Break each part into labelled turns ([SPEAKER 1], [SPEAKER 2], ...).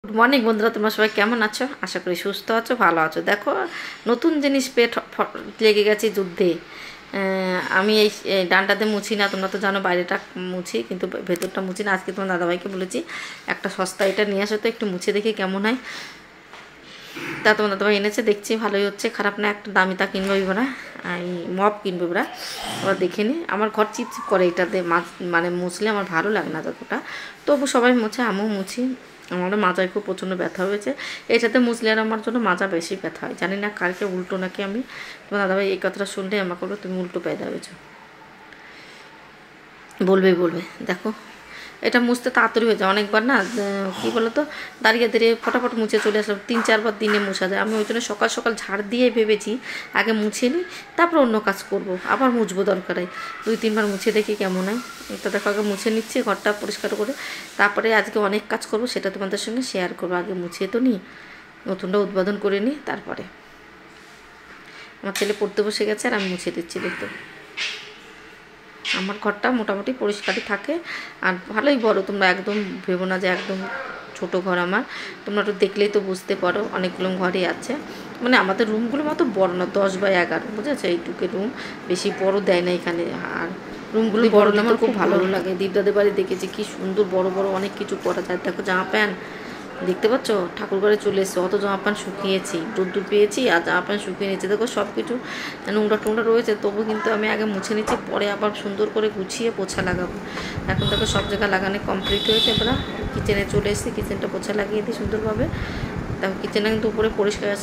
[SPEAKER 1] Good morning বন্ধুরা, তোমরা সবাই কেমন আছো? আশা করি সুস্থ আছো, ভালো আছো। দেখো, নতুন জিনিস পেয়ে লেগে গেছি যুদ্ধে। আমি এই ডানটাতে মুছি না, তোমরা তো জানো বাইরেটা মুছি, কিন্তু ভেতরটা মুছি না। আজকে তোমার দাদাভাইকে বলেছি একটা সস্তা এটা নিয়ে আসো, তো একটু মুছে দেখি কেমন হয়। তা তোমার দাদাভাই এনেছে, দেখছি ভালোই হচ্ছে, খারাপ না। একটা দামি তা কিনবো ওরা, এই মপ কিনবো ওরা। ওরা দেখে নি, আমার ঘর চিপচিপ করে এটাতে মানে মুছলে আমার ভালো লাগে না যতটা। তবু সবাই মুছে, আমিও মুছি। আমারও মাজায় খুব প্রচণ্ড ব্যথা হয়েছে এটাতে মুছলে, আর আমার জন্য মাজা বেশি ব্যথা হয়। জানি না কালকে উল্টো নাকি। আমি তোমার দাদাভাই এই কথাটা শুনলে আমাকে বলবো তুমি উল্টো পেয়ে হয়েছো, বলবে। দেখো, এটা মুছতে তাড়াতাড়ি হয়ে যায়। অনেকবার না কী বলো তো, দাঁড়িয়ে দাঁড়িয়ে ফটাফট মুছে চলে আসলাম। 3-4 বার দিনে মুছা যায়। আমি ওই জন্য সকাল সকাল ঝাড় দিয়ে ভেবেছি আগে মুছে নিই, তারপর অন্য কাজ করব, আবার মুছবো দরকারে। 2-3 বার মুছে দেখি কেমন হয়। তো দেখো, আগে মুছে নিচ্ছি ঘরটা পরিষ্কার করে, তারপরে আজকে অনেক কাজ করব, সেটা তোমাদের সঙ্গে শেয়ার করবো। আগে মুছিয়ে তো নিই, নতুনটা উদ্বোধন করে নিই, তারপরে। আমার ছেলে পড়তে বসে গেছে আর আমি মুছে দিচ্ছি। দেখতে আমার ঘরটা মোটামুটি পরিষ্কারই থাকে, আর ভালোই বড়। তোমরা একদম ভেবো না যে একদম ছোট ঘর আমার। তোমরা একটু দেখলেই তো বুঝতে পারো, অনেকগুলো ঘরই আছে। মানে আমাদের রুমগুলো মতো বড় না, 10x11, বুঝেছো? এইটুকু রুম, বেশি বড় দেয় না এখানে। আর রুমগুলো বড় আমার খুব ভালো লাগে। দীপদাদের বাড়ি দেখেছি কি সুন্দর বড় বড় অনেক কিছু করা যায়। দেখো, জামা প্যান্ট দেখতে পাচ্ছ, ঠাকুরঘরে চলে এসছে। অত জামা প্যান্ট শুকিয়েছি, রোদ্দুর পেয়েছি, আর জামা প্যান্ট শুকিয়ে নিচ্ছি। দেখো, সব কিছু নোংরা টোংরা রয়েছে, তবু কিন্তু আমি আগে মুছে নিচ্ছি, পরে আবার সুন্দর করে গুছিয়ে পোছা লাগাবো। এখন দেখো সব জায়গায় লাগানো কমপ্লিট হয়েছে। এবার কিচেনে চলে এসেছি, কিচেনটা পোছা লাগিয়ে দিই সুন্দরভাবে। দেখো, কিচেনটা কিন্তু উপরে পরিষ্কার আছে।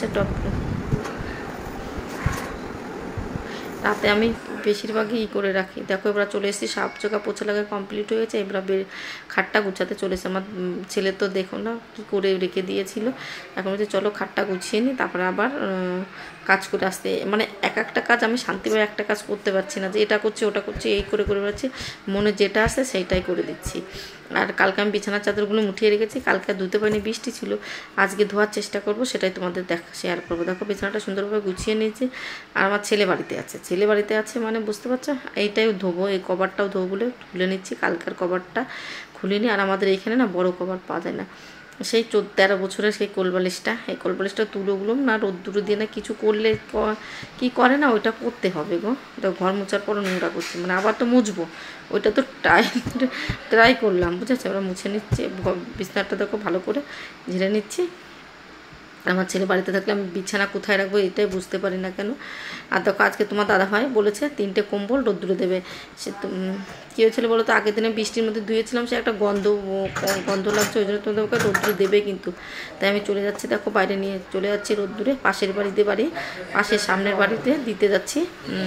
[SPEAKER 1] রাতে আমি বেশিরভাগই করে রাখি। দেখো, এবার চলে এসেছি, সাপ জায়গা পোছা লাগা কমপ্লিট হয়েছে। এবার খাটটা গুছাতে চলেছে। আমার ছেলে তো দেখো না কী করে রেখে দিয়েছিল। এখন বলছে চলো খাটটা গুছিয়ে নিই, তারপরে আবার কাজ করে আসতে। মানে একটা কাজ আমি শান্তিভাবে একটা কাজ করতে পারছি না, যে এটা করছি ওটা করছি এই করে বেড়াচ্ছি। মনে যেটা আসে সেইটাই করে দিচ্ছি। আর কালকে আমি বিছানার চাদরগুলো মুঠিয়ে রেখেছি, কালকে ধুতে পারিনি, বৃষ্টি ছিল। আজকে ধোয়ার চেষ্টা করব, সেটাই তোমাদের শেয়ার করবো। দেখো, বিছানাটা সুন্দরভাবে গুছিয়ে নিয়েছি। আর আমার ছেলে বাড়িতে আছে মানে বুঝতে পারছো, এইটাই ধোবো, এই কভারটাও ধোবো বলে খুলে নিচ্ছি। কালকার কভারটা খুলিনি। আর আমাদের এইখানে না বড় কভার পাওয়া যায় না, সেই 13 বছরের সেই কোলবালিশটা, এই কোলবালিশটা তুলোগুলোম না রোদ্দুরে দিয়ে না কিছু করলে কি করে না, ওইটা করতে হবে গো। তো ঘর মোছার পরও নোংরা করছি, মানে আবার তো মুছবো, ওইটা তো ট্রাই করলাম, বুঝেছো? ওরা মুছে নিচ্ছে। বিছানাটা দেখো ভালো করে ঝেড়ে নিচ্ছি। আমার ছেলে বাড়িতে থাকলে আমি বিছানা কোথায় রাখবো এটাই বুঝতে পারি না কেন। আর দেখো, আজকে তোমার দাদাভাই বলেছে 3টে কম্বল রোদ্দুরে দেবে। সে কী হয়েছিল বলো তো, আগের দিনে বৃষ্টির মধ্যে ধুয়েছিলাম, সে একটা গন্ধ লাগছে, ওই জন্য তোমাদের রোদ্দুরে দেবে কিন্তু। তাই আমি চলে যাচ্ছি, দেখো বাইরে নিয়ে চলে যাচ্ছি রোদ্দুরে। পাশের পাশের সামনের বাড়িতে দিতে যাচ্ছি।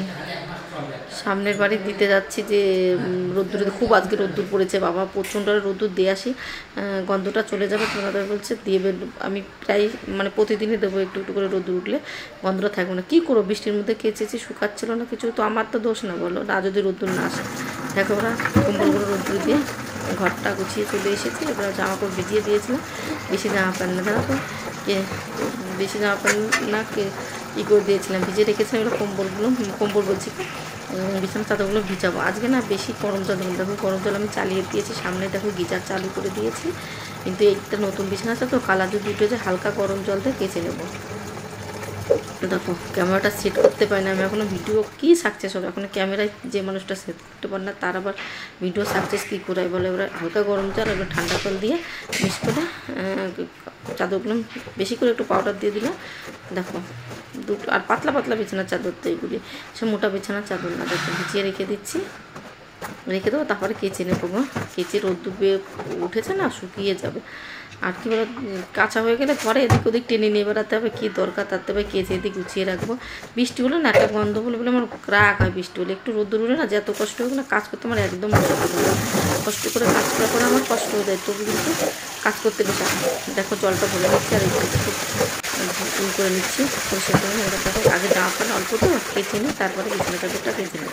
[SPEAKER 1] যে রোদ্দুরে খুব আজকে রোদ্দুর পড়েছে বাবা, প্রচণ্ড রোদ্দুর দিয়ে আসি, গন্ধটা চলে যাবে। তোমাদের বলছে দিয়ে আমি প্রায় মানে প্রতিদিনই দেবো, একটু একটু করে রোদ্দুর উঠলে গন্ধটা থাকবে না। কী করবো, বৃষ্টির মধ্যে কেচেছি, শুকাচ্ছিল না কিছু, তো আমার তো দোষ না বলো না, যদি রোদ্দুর না আসে। দেখো, ওরা কম্বলগুলো রোদ্দুর দিয়ে ঘরটা গুছিয়ে চলে এসেছি। এবার জামা কাপড় ভিজিয়ে দিয়েছিলাম, বেশি জামা প্যান্ট না, জানো তো বেশি জামা প্যান্ট না কী করে দিয়েছিলাম, ভিজিয়ে রেখেছিলাম। এগুলো কম্বল বলছি, বিছানার চাদরগুলো ভিজাবো। আজকে না বেশি গরম জল দেবো। দেখো, গরম জল আমি চালিয়ে দিয়েছি, সামনে দেখো গিজার চালু করে দিয়েছি। কিন্তু এইটা নতুন বিছানা আছে তো, কালার যদি উঠে যায় হালকা গরম জল দিয়ে কেচে নেবো। দেখো, ক্যামেরাটা সেট করতে পারি না আমি এখনও। ভিডিও কী সাকসেস হবে এখন, ক্যামেরায় যে মানুষটা সেট করতে পারে না তার আবার ভিডিও সাকসেস কী করে বলে। এবার হালকা গরম জল, এবার ঠান্ডা জল দিয়ে মিক্স করে চাদরগুলো বেশি করে একটু পাউডার দিয়ে দিলাম। দেখো, দুটো আর পাতলা পাতলা বিছানার চাদর তো এইগুলি, সে মোটা বিছানার চাদর না। দেখো, ভিজিয়ে রেখে দেবো, তারপরে কেচে নেবো গো। কেচে রোদ্দুর উঠেছে না, শুকিয়ে যাবে। আর কি বলো, কাঁচা হয়ে গেলে পরে এদিক ওদিক টেনে নিয়ে বেড়াতে হবে, কী দরকার তার থেকে কেচে এদিক গুছিয়ে রাখবো। বৃষ্টি হলে না একটা গন্ধ বলে আমার রাগ হয়। বৃষ্টি হলে একটু রোদ্দুর হলে না, যত কষ্ট হোক না, কাজ করতে আমার একদম কষ্ট করে কাজ করার পরে আমার কষ্ট হয়ে যায়, তবু কিন্তু কাজ করতে বেশি। দেখো, জলটা ভরে নিচ্ছি আর একটু করে নিচ্ছি পরিষ্কার করে। এবার দেখো, আগে জামা প্যান্ট অল্প তো কেচে নিই, তারপরে বিছানা চাদরটা কেচে নেবো।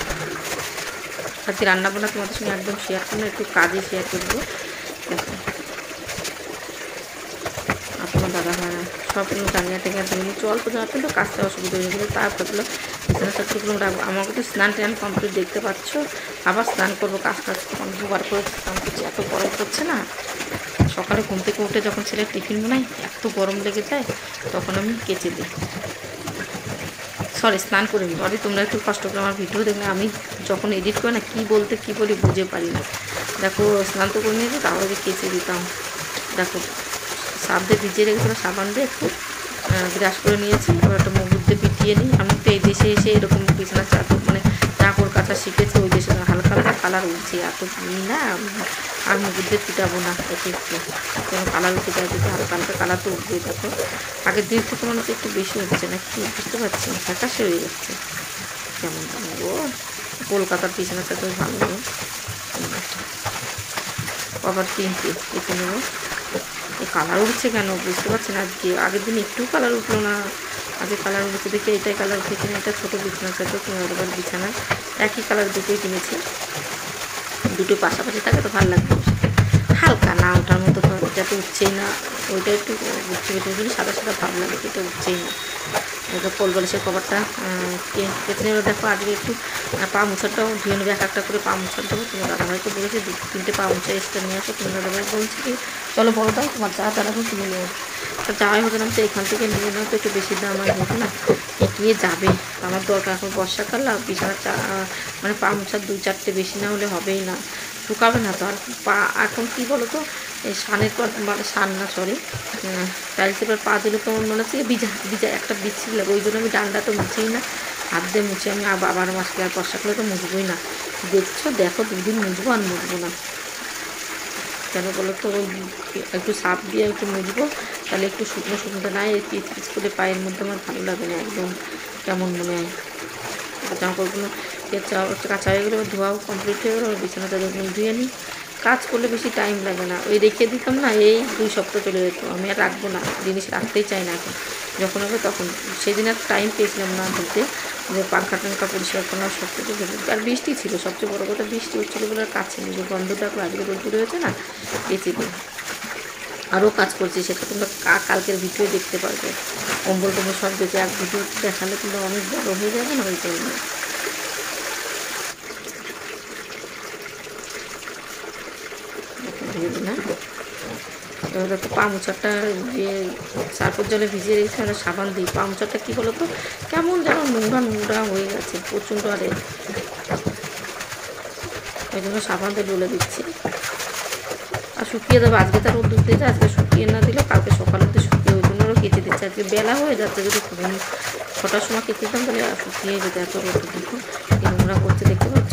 [SPEAKER 1] আজকে রান্নাবান্না তোমাদের সঙ্গে একদম শেয়ার করবো, একটু কাজে শেয়ার করবো। দেখো, আপনার দাদা হয় না, সবগুলো টাঙিয়ে টেঙিয়ে ধুয়ে নিচ্ছি। অল্প জামা প্যান্ট তো কাজটা অসুবিধা হয়ে গেলো, তারপরগুলো বিছানা চাদরগুলো রাখবো। আমাকে তো স্নান টান কমপ্লিট দেখতে পাচ্ছ, আবার স্নান করবো, কাজ দুবার করে স্নান করছি, এত গরম করছে না, সকালে ঘুম থেকে উঠে যখন ছেলে টিফিন বানাই এত গরম লেগে যায়, তখন আমি কেচে দিই। সরি, স্নান করে নিই। সরি, তোমরা একটু কষ্ট করে আমার ভিডিও দেখলে আমি যখন এডিট করি না কী বলতে কী বলি বুঝে পারি না। দেখো স্নান তো করে নিয়েছি, তাহলে কেচে দিতাম। দেখো সার্ফ দিয়ে ভিজিয়ে রেখেছিলো, সাবান দিয়ে একটু ব্রাশ করে নিয়েছি, এবার একটা মুগুর দিয়ে পিটিয়ে নিই। আমি তো এই দেশে এসে এরকম বিছানার চাদর মানে চাকর কাটা শিখেছি, ওই দেশে হালকা হালকা কালার উঠছে, এত নিই না আর মুগুর দিয়ে পিটাবো না একে একটু, যেন কালার উঠে যায়। যদি হালকা হালকা কালার তো উঠবে। দেখো আগের দিন থেকে মনে হচ্ছে একটু বেশি উঠছে না, কি বুঝতে পারছি না, ফ্যাকাশে হয়ে যাচ্ছে কেমন। ও কলকাতার বিছানার চাদর ভালো নেই, আবার তিনটে কেটে নেবো। এই কালার উঠছে কেন বুঝতে পারছি না আজকে, আগের দিন একটু কালার উঠলো না, আজকে কালার উঠেছে। দেখি এটাই কালার উঠেছে না, এটা ছোটো বিছানা চাদর, তোমার বিছানার একই কালার দুটোই কিনেছি, দুটো পাশাপাশি থাকে তো ভালো লাগবে। হালকা না ওটার মতো, এটা তো উঠছেই না, ওইটা একটু উঠছে বেটে সাদা সাদা ভাব লাগে, এটা উঠছেই না। এটা কোল বালিশের কভারটা কেটে নেবে। দেখো আজকে একটু পা মোছাটাও ধুয়ে নেবে, এক একটা করে পা মোছার দেবো। তোমার দাদাভাইকে বলেছে 2-3টে পা মোছা এক্সট্রা নিয়ে আসো। তোমার দাদাভাই বলছে কি চলো বড় দাও, তোমার যা দাঁড়াবো কিনে নিয়ে আসো। তা যাওয়াই হবে না, তো এখান থেকে নিয়ে নেওয়া তো একটু বেশি দাম আর হোক না, এগিয়ে যাবে। আমার দরকার এখন বর্ষাকাল, আর বিছানা মানে পা মোছার 2-4টে বেশি না হলে হবেই না, শুকাবে না তো। আর পা এখন কী বলো তো, এই সানের পর মানে সান না সরি টাইলসের পর পা দিলে কেমন মনে হচ্ছে ভিজা ভিজা একটা বিচ্ছিরি লাগে, ওই জন্য আমি ডান্ডা তো মুছেই না, হাত দিয়ে মুছে আমি আবার মাসকে আর বর্ষাকালে তো মুছবই না। দেখো 2 দিন মুছবো আর মুছবো না কেন বলো তো, একটু সাপ দিয়ে একটু মুছবো, তাহলে একটু শুকনো শুকনো না, এই পিচ করে পায়ের মধ্যে আমার ভালো লাগে না, একদম কেমন মনে হয়। জামা কাপড়গুলো কাঁচা হয়ে গেলে ধোয়াও কমপ্লিট হয়ে গেলো, বিছানা চাদরগুলো ধুয়ে নিই। কাজ করলে বেশি টাইম লাগে না, ওই রেখে দিতাম না, এই 2 সপ্তাহ চলে যেত। আমি আর রাখবো না, জিনিস রাখতেই চাই না এখন, যখন হবে তখন। সেদিন আর টাইম পেয়েছিলাম না বলতে, যে পাঙ্খা টাঙ্খা পরিষ্কার করা সব কিছু। আর বৃষ্টি ছিল, সবচেয়ে বড় কথা বৃষ্টি হচ্ছিলো বলে আর কাছে নেই, যে গন্ধটা আজকে রোদ্দুর হয়েছে না পেঁচে দিই। আরও কাজ করছি, সেটা তোমরা কালকের ভিডিও দেখতে পারবে। কম্বল টম্বল সব দেখে এক ভিডিও দেখালে কিন্তু অনেক বড় হয়ে যাবে না, ওই জন্য। ভেজে দিই না, এবার দেখো পা মোছারটা দিয়ে সার্ফের জলে ভিজিয়ে রেখেছি, আমরা সাবান দিই। পা মোছারটা কী বলো তো, কেমন যেন নোংরা নোংরা হয়ে গেছে প্রচণ্ড, আরে ওই জন্য সাবান দিয়ে ডলে দিচ্ছি আর শুকিয়ে দেবো। আজকে তার রোদ্দুর দিয়েছে, আজকে শুকিয়ে না দিলে কালকে সকালে তো শুকিয়ে, ওই জন্য কেচে দিচ্ছে। আজকে বেলা হয়ে যাচ্ছে, যদি 6টার সময় কেচে দিতাম তাহলে শুকিয়ে যেত, এত রোদ্দুর দেখো এই নোংরা করছে, দেখতে পাচ্ছ।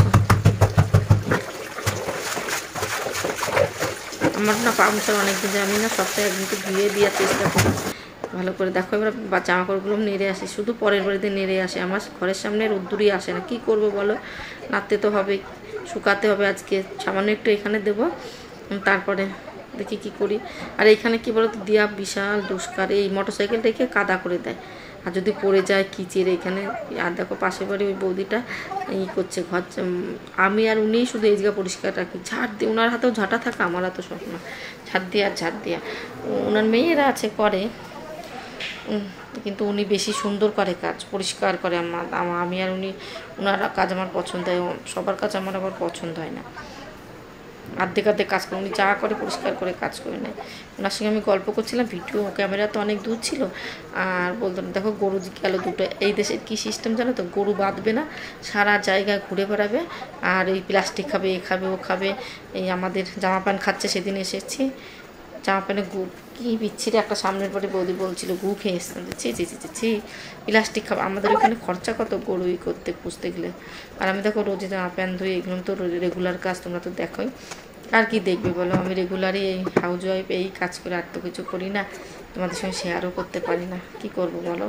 [SPEAKER 1] আমার না পা মোছার অনেক দিন, আমি না সপ্তাহে একদিন তো ধুয়ে দেওয়ার চেষ্টা করি ভালো করে। দেখো এবার জামা কাপড়গুলো নেড়ে আসে, শুধু পরের বাড়িতে নেড়ে আসে, আমার ঘরের সামনে রোদ্দুরই আসে না। কী করবো বলো, নাড়তে তো হবে, শুকাতে হবে। আজকে সামান্য একটু এখানে দেবো, তারপরে দেখি কি করি। আর এইখানে কি বলো তো, দিয়া বিশাল দুষ্কার, এই মোটরসাইকেল রেখে কাদা করে দেয়, আর যদি পড়ে যায় কিচের এখানে। আর দেখো পাশের বাড়ি ওই বৌদিটা করছে ঘর, আমি আর উনি শুধু এই জায়গা পরিষ্কার রাখি, ঝাড় দিয়ে, ওনার হাতেও ঝাঁটা থাকে, আমার হাতেও সব না, ঝাড় দিয়া ওনার মেয়েরা আছে করে, কিন্তু উনি বেশি সুন্দর করে কাজ, পরিষ্কার করে। আমি আর উনি, ওনার কাজ আমার পছন্দ হয়, সবার কাজ আমার আবার পছন্দ হয় না। আর্ধেক কাজ করে, উনি যা করে পরিষ্কার করে কাজ করে নেয়। ওনার সঙ্গে আমি গল্প করছিলাম, ভিডিও ক্যামেরা তো অনেক দূর ছিল, আর বলতাম দেখো গরু গেল 2টো। এই দেশের কী সিস্টেম জানো তো, গরু বাঁধবে না, সারা জায়গায় ঘুরে বেড়াবে, আর এই প্লাস্টিক খাবে, এ খাবে ও খাবে। এই আমাদের জামা প্যান্ট খাচ্ছে, সেদিন এসেছি জামা প্যান্টে গু কী বিচ্ছিরে একটা সামনের পরে বৌদি বলছিল গু খেয়ে এসছে, ছি প্লাস্টিক খাবে। আমাদের ওখানে খরচা কত গরু করতে পুষতে গেলে। আর আমি দেখো রোজে জামা প্যান্ট ধুই, এগুলো তো রেগুলার কাজ, তোমরা তো দেখোই। আর কি দেখবে বলো, আমি রেগুলারই এই হাউস ওয়াইফ এই কাজ করে, আর তো কিছু করি না, তোমাদের সঙ্গে শেয়ারও করতে পারি না, কি করব বলো।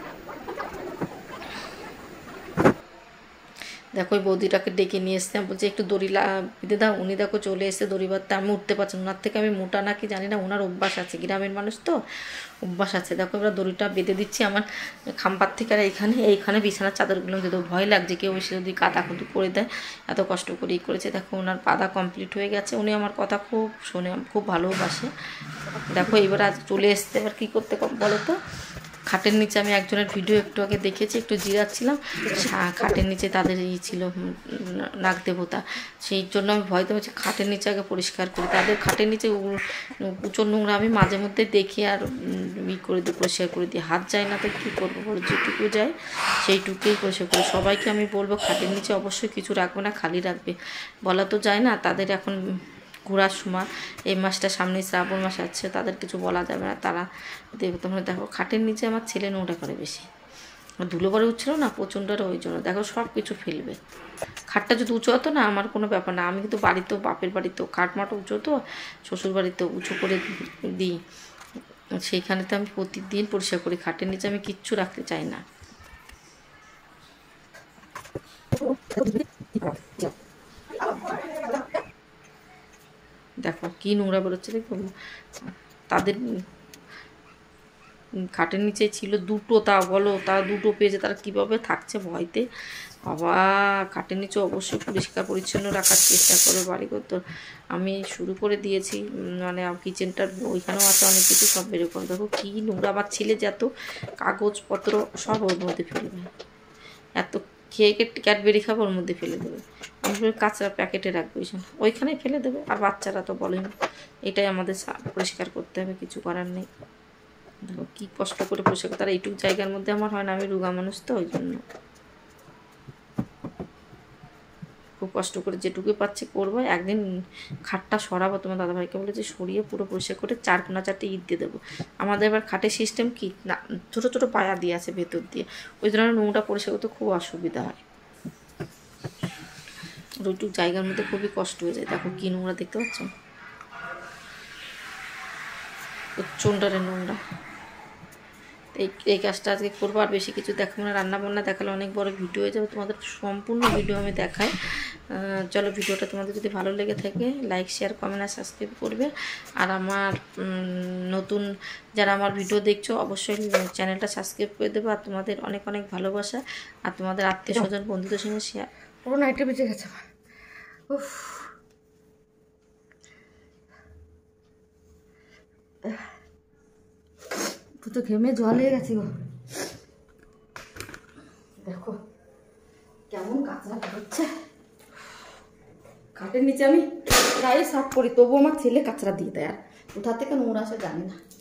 [SPEAKER 1] দেখো ওই বৌদিটাকে ডেকে নিয়ে এসছিলাম, বলছে একটু দড়ি বেঁধে দাও। উনি দেখো চলে এসে দড়ি বাঁধতে, আমি উঠতে পারছি না, ওনার থেকে আমি মোটা নাকি জানি না, ওনার অভ্যাস আছে, গ্রামের মানুষ তো অভ্যাস আছে। দেখো এবার দড়িটা বেঁধে দিচ্ছি আমার খাম্পার থেকে, আর এইখানে বিছানার চাদরগুলো দিয়ে দেবো। ভয় লাগছে কেউ এসে যদি কাদাকুদি করে দেয়, এত কষ্ট করেই করেছে। দেখো ওনার পাদা কমপ্লিট হয়ে গেছে, উনি আমার কথা খুব শোনে, খুব ভালোবাসে। দেখো এবার আজ চলে এসছে, এবার কী করতে বলো তো, খাটের নিচে আমি একজনের ভিডিও একটু আগে দেখেছি, একটু জিরাচ্ছিলাম, খাটের নিচে তাদের ছিল নাগ দেবতা, সেই জন্য আমি ভয়তে হচ্ছে খাটের নিচে আগে পরিষ্কার করি। তাদের খাটের নিচে প্রচুর নোংরা, আমি মাঝে মধ্যে দেখি আর করে দিই, পরিষ্কার করে দিই। হাত যায় না তো কী করবো বলো, যেটুকু যায় সেইটুকুই পরিষ্কার করি। সবাইকে আমি বলবো খাটের নিচে অবশ্যই কিছু রাখবে না, খালি রাখবে। বলা তো যায় না, তাদের এখন ঘোরার সময়, এই মাসটা সামনে শ্রাবণ মাস আছে, তাদের কিছু বলা যাবে না, তারা দেখো। তোমরা দেখো খাটের নিচে আমার ছেলে নোংরা করে বেশি, ধুলো পরে উঠছিল না প্রচণ্ডটা, ওই জন্য দেখো সব কিছু ফেলবে। খাটটা যদি উঁচু হতো না আমার কোনো ব্যাপার না, আমি কিন্তু বাড়িতেও, বাপের বাড়িতেও খাট মাটো উঁচু হতো, শ্বশুর বাড়িতেও উঁচু করে দিই, সেইখানে তো আমি প্রতিদিন পরিষ্কার করি। খাটের নিচে আমি কিচ্ছু রাখতে চাই না। দেখো কি নোংরা বেরোচ্ছে, দেখো তাদের খাটের নিচে ছিল দুটো, তা বলো তারা দুটো পেয়েছে, তারা কীভাবে থাকছে ভয়তে। বাবা খাটের নিচে অবশ্যই পরিষ্কার পরিচ্ছন্ন রাখার চেষ্টা করে বাড়ি করতে। আমি শুরু করে দিয়েছি, মানে কিচেনটার ওইখানেও আছে অনেক কিছু, সব বের করে। দেখো কী নোংরা, আমার ছেলে যত কাগজপত্র সব ওর মধ্যে ফেলবে, এত খেয়ে ক্যাডবেরি খাবার ওর মধ্যে ফেলে দেবে। আমি কাঁচরা প্যাকেটে রাখবো, ওইখানেই ফেলে দেবে। আর বাচ্চারা তো বলেন, এটাই আমাদের পরিষ্কার করতে হবে, কিছু করার নেই। দেখো কী কষ্ট করে পরিষ্কার, তারা এইটুকু জায়গার মধ্যে আমার হয় না, আমি রোগা মানুষ তো, ওই জন্য খুব কষ্ট করে যেটুকু পাচ্ছি করবো। একদিন খাটটা সরাবো, তোমার দাদাভাইকে বলেছে সরিয়ে পুরো পরিষ্কার করে 4-4 ইট দিয়ে দেবো। আমাদের এবার খাটের সিস্টেম কি না, ছোটো ছোটো পায়া দিয়ে আছে ভেতর দিয়ে, ওই ধরনের নোংরা পরিষ্কার করতে খুব অসুবিধা হয়। ওইটুকু জায়গার মধ্যে খুবই কষ্ট হয়ে যায়। দেখো কী নোংরা দেখতে পাচ্ছ, প্রচণ্ডারে নোংরা। এই কাজটা আজকে করবো, আর বেশি কিছু দেখাবো না। রান্নাবান্না দেখালে অনেক বড় ভিডিও হয়ে যাবে, তোমাদের সম্পূর্ণ ভিডিও আমি দেখাই। চলো ভিডিওটা তোমাদের যদি ভালো লেগে থাকে লাইক, শেয়ার, কমেন্ট আর সাবস্ক্রাইব করবে। আর আমার নতুন যারা আমার ভিডিও দেখছো অবশ্যই চ্যানেলটা সাবস্ক্রাইব করে দেবে। আর তোমাদের অনেক অনেক ভালোবাসা, আর তোমাদের আত্মীয় স্বজন বন্ধুদের সঙ্গে শেয়ার।
[SPEAKER 2] পুরো নাইটে বেঁচে গেছে আমার। উফ, তো ঘেমে জল হয়ে গেছে গো। দেখো কেমন কাঁচরা বেরোচ্ছে। খাটের নিচে আমি প্রায় সাফ করি, তবু আমার ছেলে কাঁচরা দিয়ে দেয়, আর কোথা থেকে নোংরা আসে জানি না।